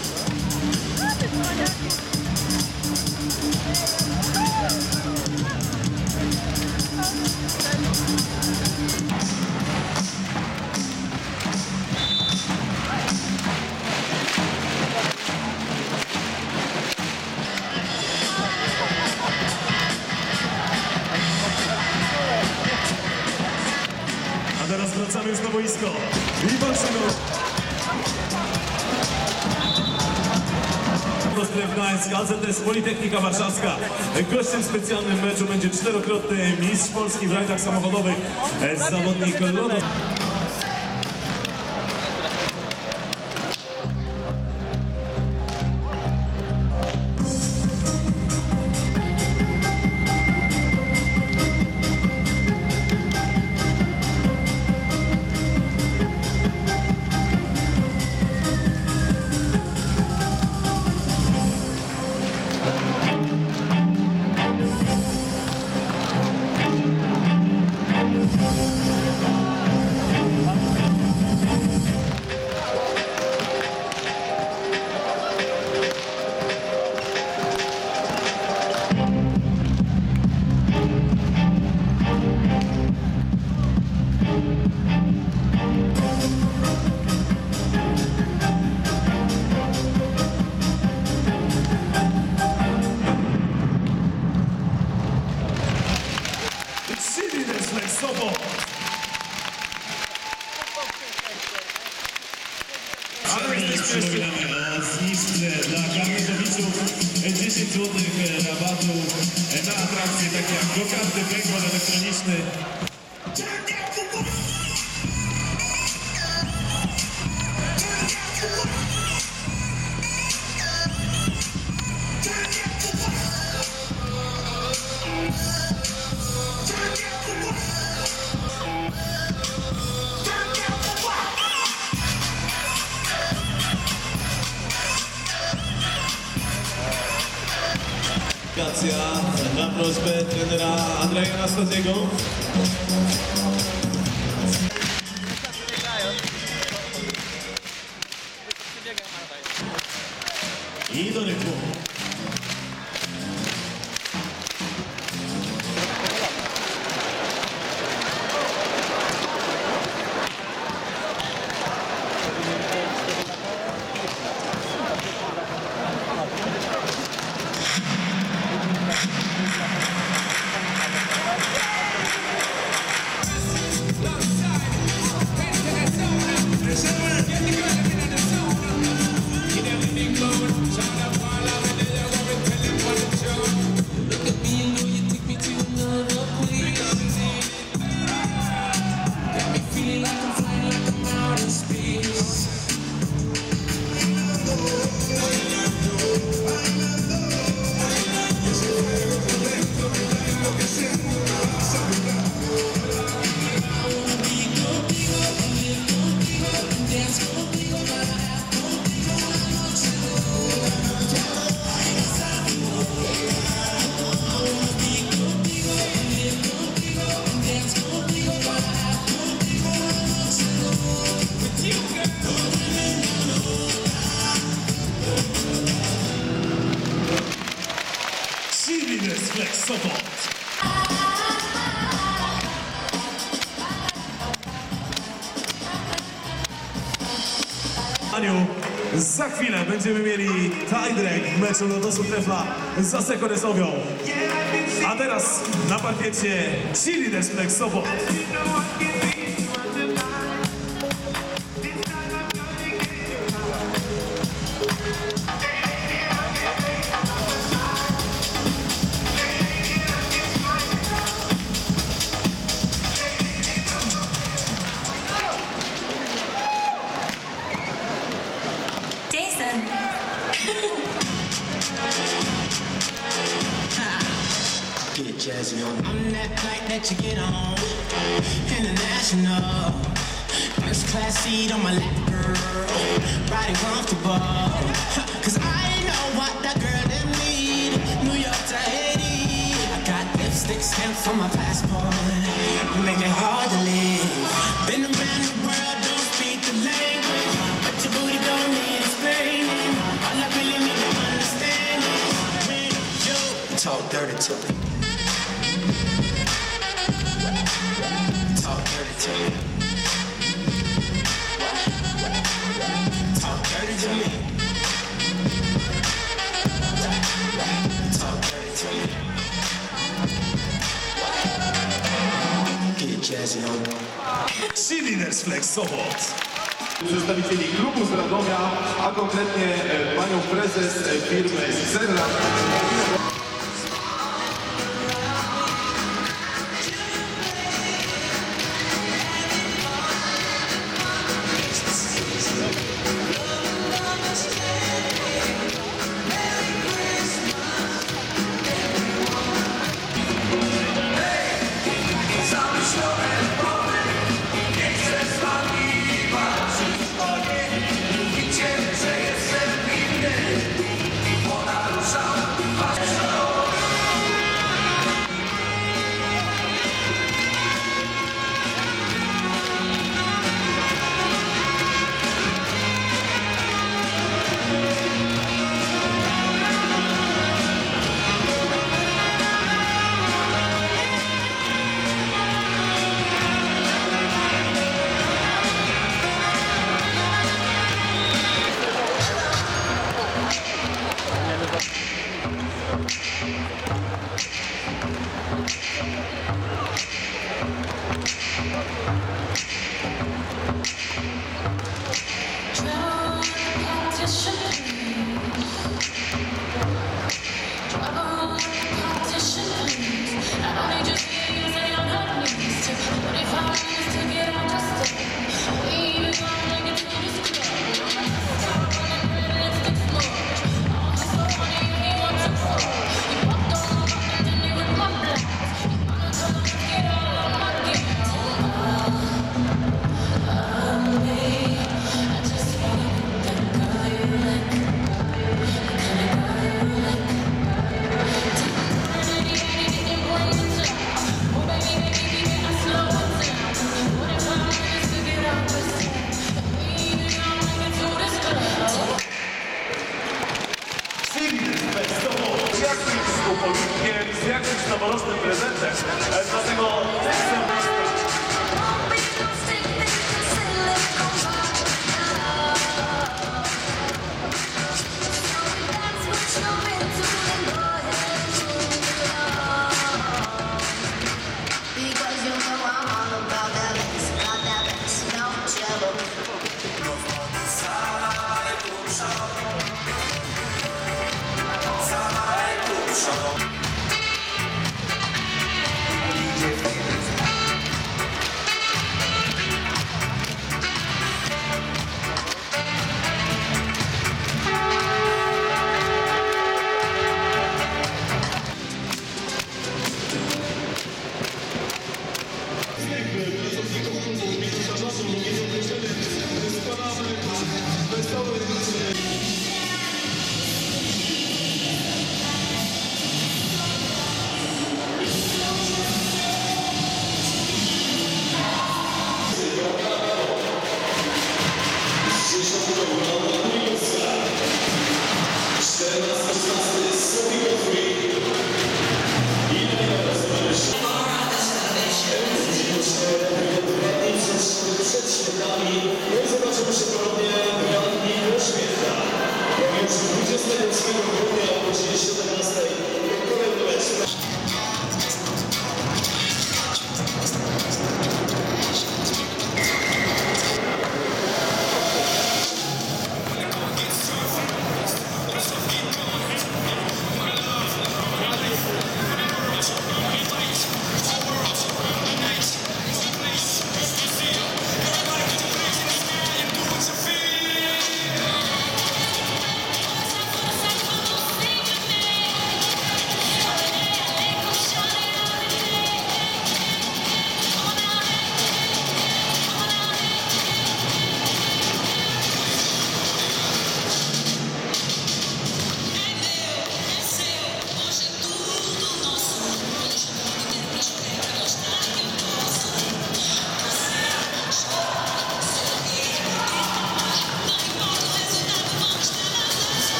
A teraz wracamy już na boisko i walczymy. Stref Gdańsk, AZS Politechnika Warszawska. Gościem w specjalnym meczu będzie czterokrotny mistrz Polski w rajdach samochodowych, zawodnik Lodo. Przypominamy o zniżce dla karnetowiczów 10 zł rabatu na atrakcje takie jak go-karty, paintball elektroniczny. Na prośbę trenera Andrzeja Anastazjego. I do rytmu. Flex Sopot. Aniu, za chwilę będziemy mieli tiebreak w meczu Lodosu Trefla z Zaseko Sowią. A teraz na parkiecie Cheerleaders Flex Sopot. Get jazzy on. I'm that flight that you get on. International. First class seat on my lap, girl. Riding comfortable. Cause I know what that girl them need. New York to Haiti. I got lipstick stamps on my passport. You make it hard to live. Been around the world, don't speak the language. But your booty don't need explaining. Talk dirty to me. Talk dirty to me. Talk dirty to me. Talk dirty to me. Get jazzy on me. Cheerleaders Flex Sopot. Przedstawicieli klubu z Radomia, a konkretnie panią prezes firmy Zerra.